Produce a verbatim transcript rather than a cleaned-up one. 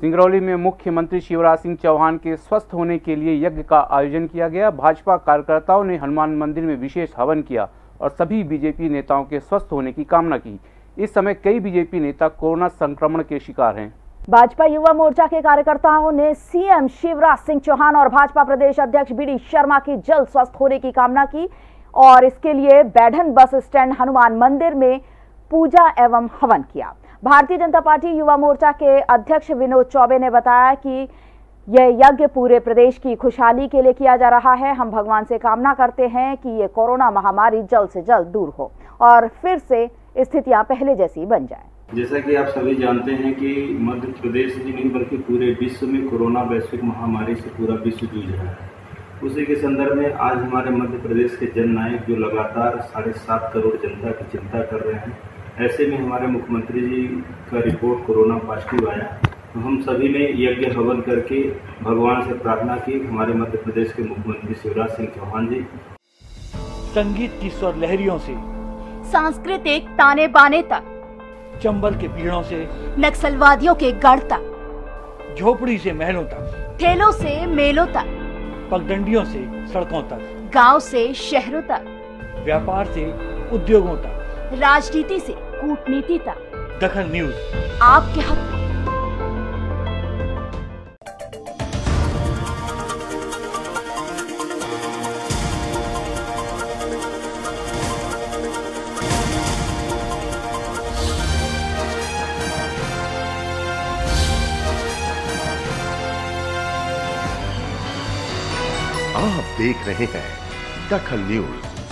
सिंगरौली में मुख्यमंत्री शिवराज सिंह चौहान के स्वस्थ होने के लिए यज्ञ का आयोजन किया गया। भाजपा कार्यकर्ताओं ने हनुमान मंदिर में विशेष हवन किया और सभी बीजेपी नेताओं के स्वस्थ होने की कामना की। इस समय कई बीजेपी नेता कोरोना संक्रमण के शिकार हैं। भाजपा युवा मोर्चा के कार्यकर्ताओं ने सीएम शिवराज सिंह चौहान और भाजपा प्रदेश अध्यक्ष बी डी शर्मा की जल्द स्वस्थ होने की कामना की और इसके लिए बैढन बस स्टैंड हनुमान मंदिर में पूजा एवं हवन किया। भारतीय जनता पार्टी युवा मोर्चा के अध्यक्ष विनोद चौबे ने बताया कि यह यज्ञ पूरे प्रदेश की खुशहाली के लिए किया जा रहा है। हम भगवान से कामना करते हैं कि ये कोरोना महामारी जल्द से जल्द दूर हो और फिर से स्थितियां पहले जैसी बन जाए। जैसा कि आप सभी जानते हैं कि मध्य प्रदेश ही नहीं बल्कि पूरे विश्व में कोरोना वैश्विक महामारी से पूरा विश्व जूझ रहा है। उसी के संदर्भ में आज हमारे मध्य प्रदेश के जननायक जो लगातार साढ़े सात करोड़ जनता की चिंता कर रहे हैं, ऐसे में हमारे मुख्यमंत्री जी का रिपोर्ट कोरोना पॉजिटिव आया तो हम सभी ने यज्ञ हवन करके भगवान से प्रार्थना की। हमारे मध्य प्रदेश के मुख्यमंत्री शिवराज सिंह चौहान जी संगीत की स्वर लहरियों से सांस्कृतिक ताने बाने तक, चंबल के पीड़ों से नक्सलवादियों के गढ़ तक, झोपड़ी से महलों तक, ठेलों से मेलों तक, पगडंडियों से सड़कों तक, गांव से शहरों तक, व्यापार से उद्योगों तक, राजनीति से कूटनीति तक, दखल न्यूज आपके हक में। आप देख रहे हैं दखल न्यूज।